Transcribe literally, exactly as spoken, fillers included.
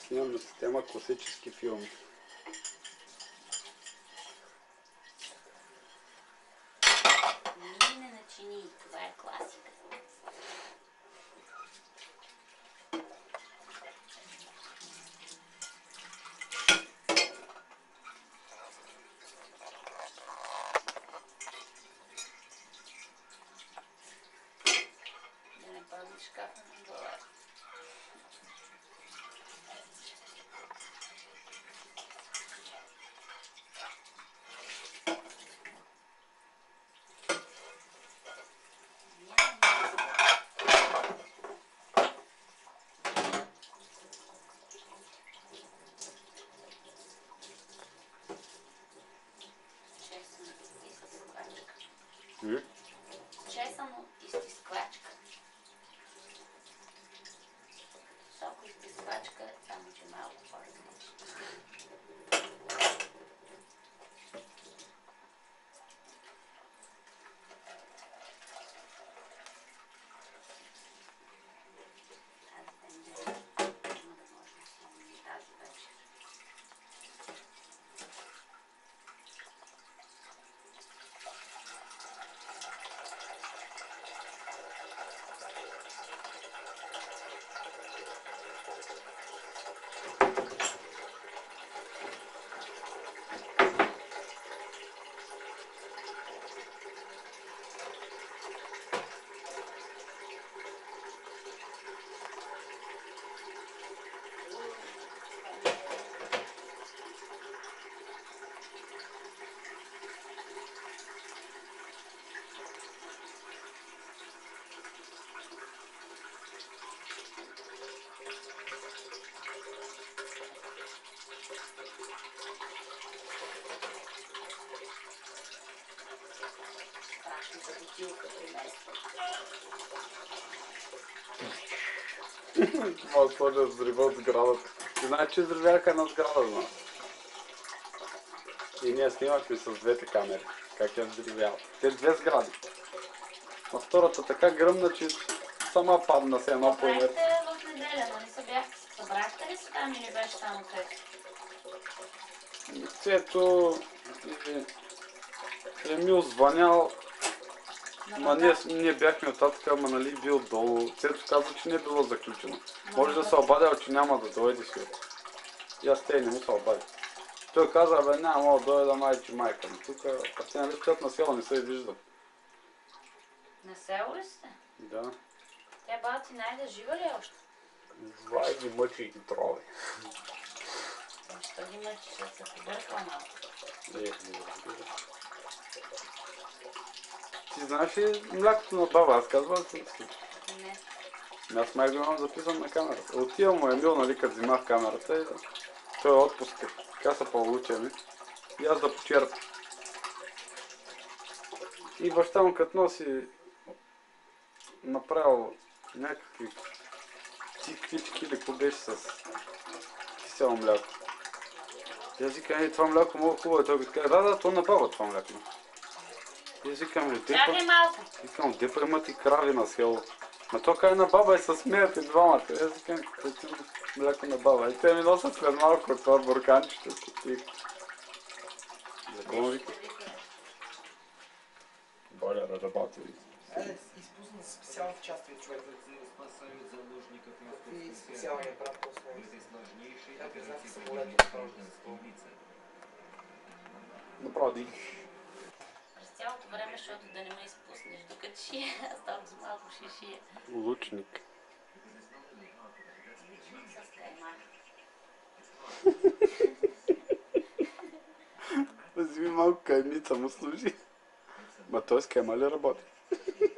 Снимам на система класически филми. Не начини, това е класика. Да не падне шкафа на глава. Чесано изтисквачка. Соко изтисквачка, само че малко по-различно. Страшната бутилка примества. Това да сложа взрива от сградата. Знаеш, че взривяха една сграда за нас. И ние снимахме с двете камери. Как я взривява. Те две сгради. А втората така гръмна, че сама падна се едно по инерция. Събрахте в неделя, нали се бяхте? Събрахте ли се там или беше само Цето? Цето и Емил звънял. Ма ние, ние бяхме оттатък, ама нали бил долу. Цето каза, че не е било заключено. Може да се обадял, че няма да дойде си. И аз те не му се обадя. Той каза, бе, няма да дойда майче майка ми. Тук, а те нали стоят на село, не се виждат. На село ли сте? Да. Тя баба ти Найда жива ли е още? Звай ги мъчи и ги трови. Защо ги мъчи, защото се побъркала малко? Е, не разбира. Ти знаеш ли млякото на баба? Аз казвам ли си? Не. Аз май го имам записан на камерата. Отивам му Емил, нали, като взимах камерата и той е отпуск. Така са получени. И аз да почерпя. И баща му като носи направил някакви тиквички или какво беше с кисело мляко. И аз викам, е, това мляко много хубаво е. Той като казва, да, да, то на баба това мляко. И аз викам, де Чакай малко. Викам, де премат и крави на село. Ма то кай на баба и се смеят и двамата. И аз викам, какво мляко на баба. И те ми носят след малко това бурканчето. За кого вика? Боля да работи. Е, изпусна специално в части от човека. Спасают заложников И московских специалния брат после. в этой сложнейшей Как знак операции самолет против на гражданским лицам. Направо дих. През цялото време, защото да не ме изпуснеш, докато шия, аз там с малко ще шия. Лучник. С каймак. Взими малко каймица му служи. Ма той с кайма ли работи?